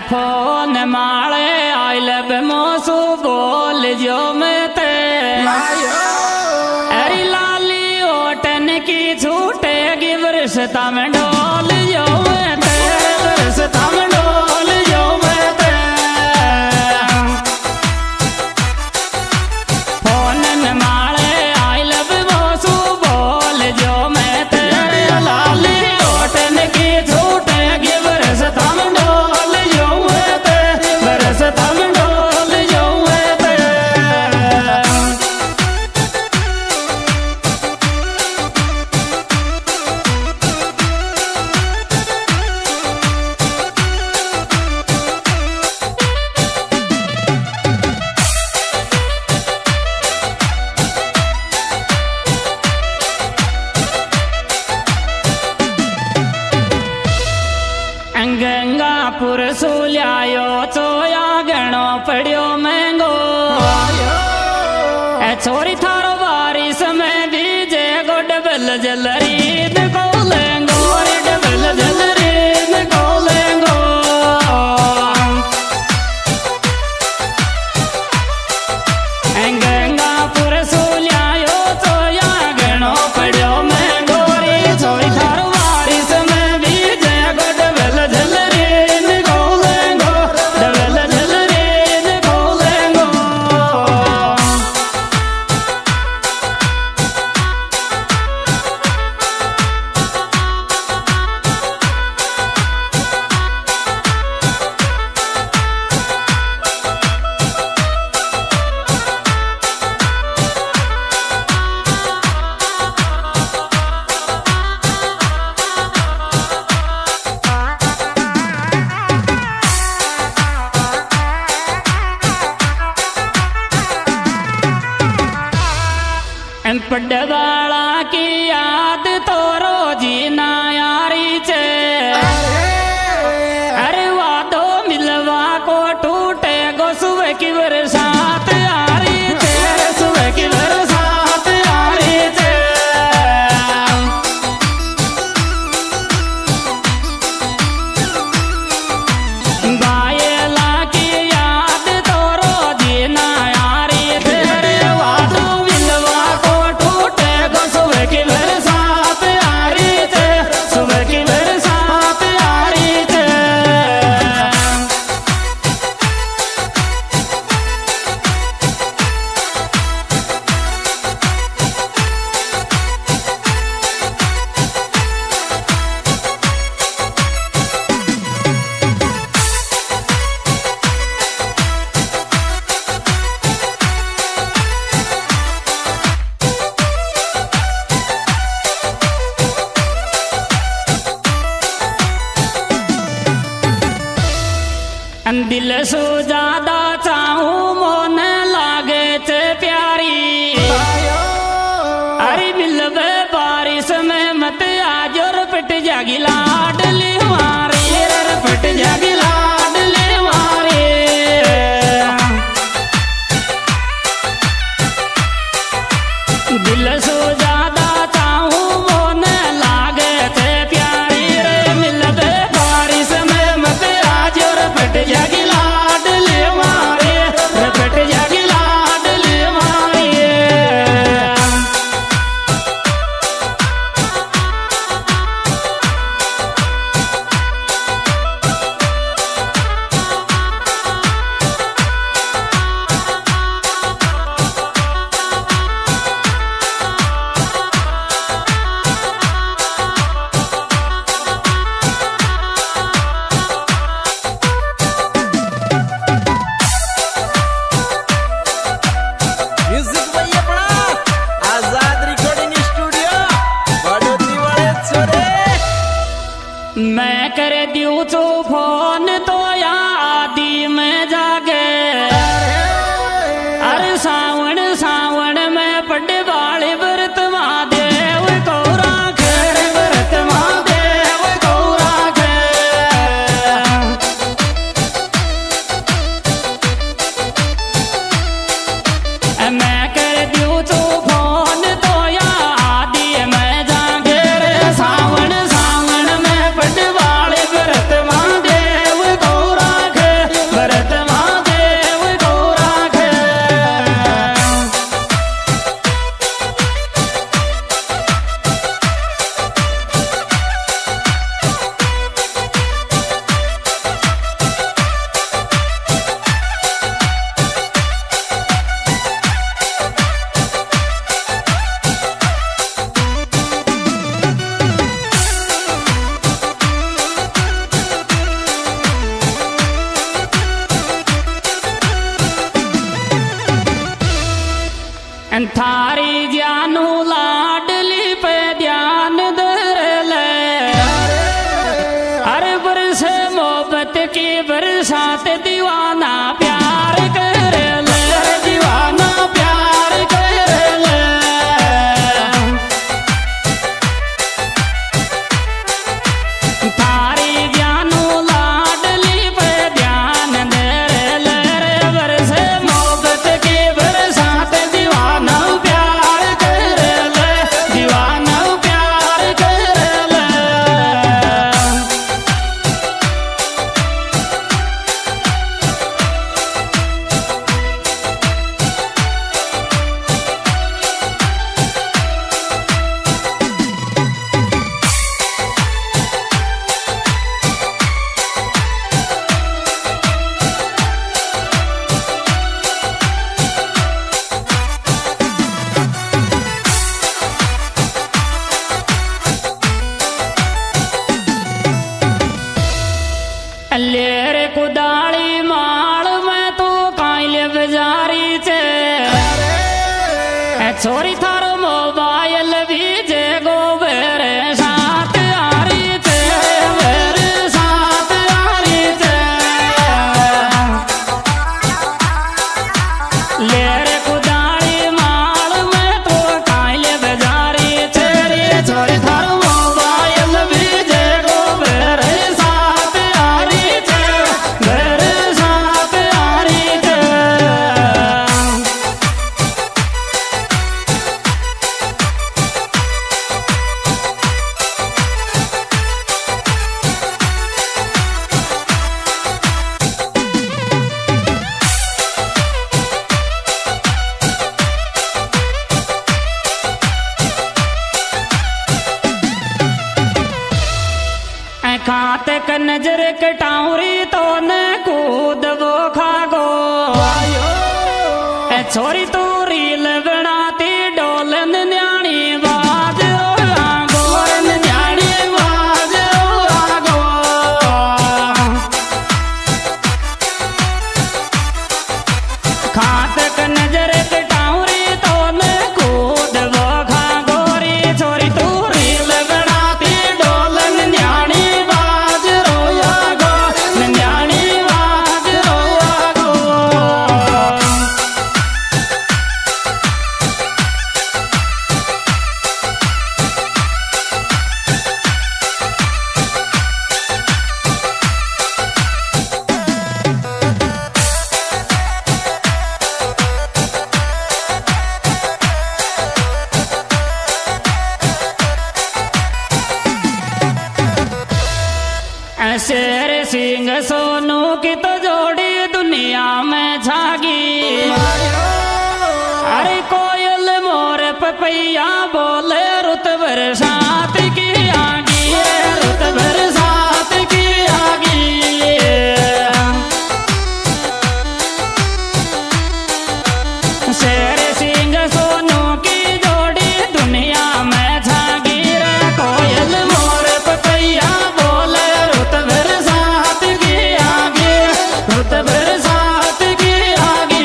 Phone माले आई लब मोसू बोल जो मैं ते अरे लाली ओटन की छूटेगी वर्षता में डोल जो मैं ते वर्षता में डोल जो मैं ते फोन माले आई लब मोसू बोल जो मैं ते लाली ओटन की छूटेगी वर्षता में गंगापुर सुलियायो चोया गणो पड़ियो महंगो छोरी थारो बारिश में दीजे गो डबल जलरी को लेंगो डबल जलरी को लेंगो गंगापुर सुलियायो चोया गणो पड़ियो महंगो छोरी थारो बारिश में दीजे गो डबल जलरी पड़वाला की याद तो रोजी ना यारी चे अरे वादो मिलवा को टूटे गो सुबह की बरसात यारी चे सुबह की बरसात यारी चे बायला की याद तो रोजी ना यारी चे वादो मिलवा सुबह की बरसात आ रही थे सुबह की बरसात आ रही थे दिल सो ज्यादा चाहूं मोन लागे चे प्यारी अरे मिलवे बारिश में मत आज और पट जागी लाडली हमारी पट जागी लाडली हमारी दिल सो ज्यादा चाहूं मोन लागे चे प्यारी रे मिलवे बारिश में मत आज और पट जागी की बरसात दीवाना प्यार कर ले, दीवाना प्यार कर ले। थारी जानू लाडली पे ध्यान दे ले रे, बरसे मोहब्बत की बरसात दीवाना प्यार कर ले, दीवाना प्यार कर ले। लेरे कुदाली माल में तू काइले बजारी छे, छोरी थारो मोबाइल भी जे गोबर साथ आरी छे, मेरे साथ आरी छे। लेरे कुदाली माल में तू काइले बजारी छे, छोरी थारो मोबाइल भी जे गोबर साथ आरी छे, मेरे साथ आरी छे। खाते क नजर कटाउरी तो न कूद वो खागो, छोरी तू रील बनाती डोलन न्याणी बाज आगो, न्याणी बाज आगो। खाते क नजर कटाउरी तो न कूद वो खागो री, छोरी तू रील बनाती डोलन न्याणी शेर सिंह सोनू की तो जोड़ी दुनिया में छागी, अरे कोयल मोर पपैया बोले रुत बरसात की आगी, रुत बरसात की आगी। शेर सिंह सोनू की जोड़ी दुनिया में छागी, कोयल मोर पपैया बोले रुत बरसात की आगी, रुत बरसात की आगी।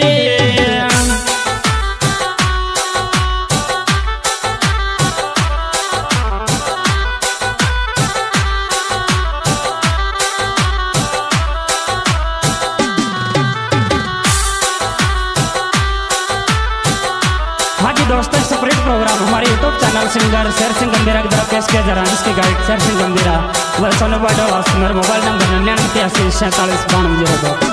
हाँ जी दोस्तों, सेपरेट प्रोग्राम हमारे YouTube channel singer Sher Singh गंभीरा की तरफ पेश किया जा रहा है, जिसके गाइड शेर सिंह गंभीरा। Mobile number 99 87 47 52 02।